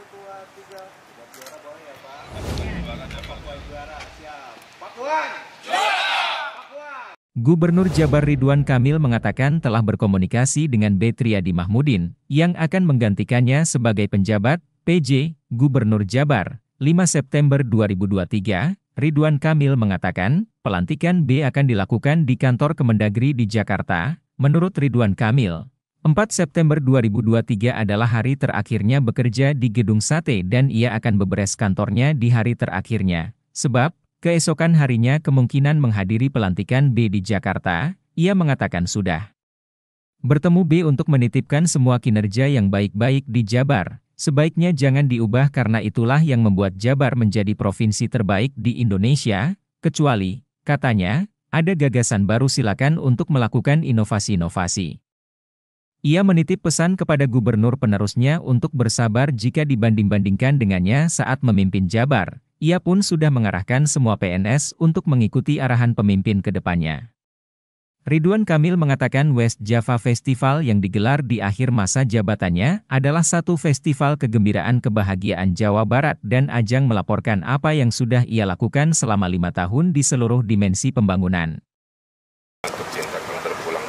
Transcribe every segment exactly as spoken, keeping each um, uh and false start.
dua, tiga. Buat juara boleh ya, Pak? Juara dapat buat juara. Siap. Pakuan! Pakuan! Gubernur Jabar Ridwan Kamil mengatakan telah berkomunikasi dengan B. Triadi Mahmudin, yang akan menggantikannya sebagai penjabat P J Gubernur Jabar. lima September dua ribu dua puluh tiga, Ridwan Kamil mengatakan, pelantikan B akan dilakukan di kantor Kemendagri di Jakarta. Menurut Ridwan Kamil, empat September dua ribu dua puluh tiga adalah hari terakhirnya bekerja di Gedung Sate dan ia akan beberes kantornya di hari terakhirnya. Sebab, keesokan harinya kemungkinan menghadiri pelantikan B di Jakarta, ia mengatakan sudah bertemu B untuk menitipkan semua kinerja yang baik-baik di Jabar. Sebaiknya jangan diubah karena itulah yang membuat Jabar menjadi provinsi terbaik di Indonesia, kecuali, katanya, ada gagasan baru silakan untuk melakukan inovasi-inovasi. Ia menitip pesan kepada gubernur penerusnya untuk bersabar jika dibanding-bandingkan dengannya saat memimpin Jabar. Ia pun sudah mengarahkan semua P N S untuk mengikuti arahan pemimpin ke depannya. Ridwan Kamil mengatakan West Java Festival yang digelar di akhir masa jabatannya adalah satu festival kegembiraan kebahagiaan Jawa Barat dan ajang melaporkan apa yang sudah ia lakukan selama lima tahun di seluruh dimensi pembangunan. Tercinta kalau terpulang.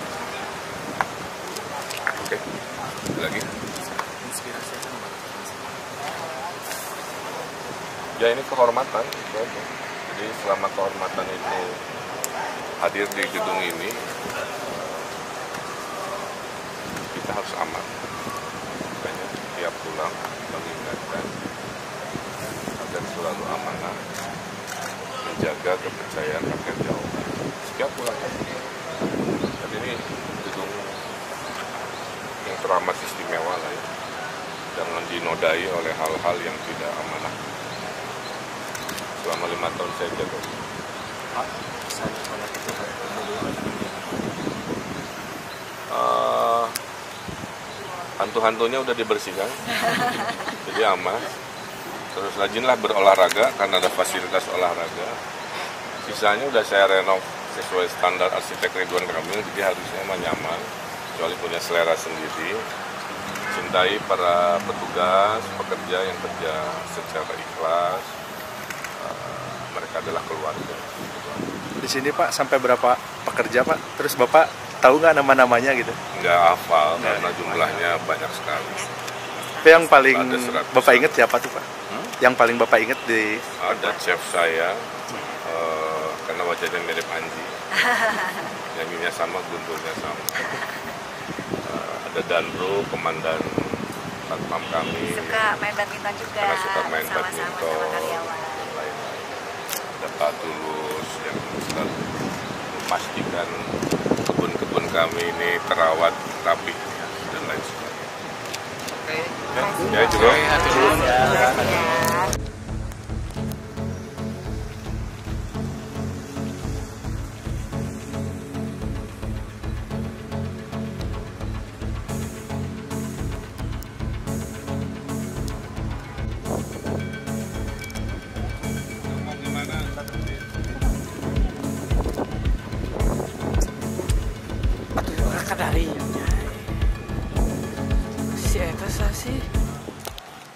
Oke, lagi. Ya ini kehormatan, jadi selama kehormatan itu hadir di gedung ini, kita harus aman. Makanya tiap pulang mengingatkan agar selalu amanah, menjaga kepercayaan rakyat Jawa Barat. Setiap pulang kan. Dan ini gedung yang teramat istimewa lah ya. Jangan dinodai oleh hal-hal yang tidak amanah. Selama lima tahun saya jaga. Uh, hantu-hantunya udah dibersihkan, jadi aman. Terus rajinlah berolahraga karena ada fasilitas olahraga. Sisanya udah saya renov sesuai standar arsitek Ridwan Kamil, jadi harusnya mah nyaman, kecuali punya selera sendiri. Cintai para petugas, pekerja yang kerja secara ikhlas. Mereka adalah keluarga. Di sini Pak sampai berapa pekerja Pak? Terus Bapak tahu nggak nama-namanya gitu? Nggak hafal nah, karena jumlahnya banyak sekali. Tapi yang paling Bapak ingat siapa tuh Pak? Hmm? Yang paling Bapak ingat di? Ada chef saya, hmm. uh, karena wajahnya mirip Anji. Nyanyinya sama, gunturnya sama. Uh, ada Danro, komandan satpam kami. Suka main badminton juga. Karena suka main sama-sama badminton. Sama karyawan. Ada Pak Tulus yang selalu memastikan kebun-kebun kami ini terawat rapi dan lain sebagainya. Oke, ya, ya juga.